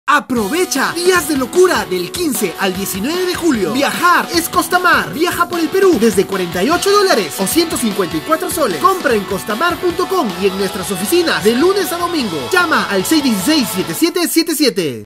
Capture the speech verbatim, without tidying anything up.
Aprovecha días de locura del quince al diecinueve de julio. Viajar es Costamar. Viaja por el Perú desde cuarenta y ocho dólares o ciento cincuenta y cuatro soles. Compra en costamar punto com y en nuestras oficinas de lunes a domingo. Llama al seis uno seis, siete siete siete siete.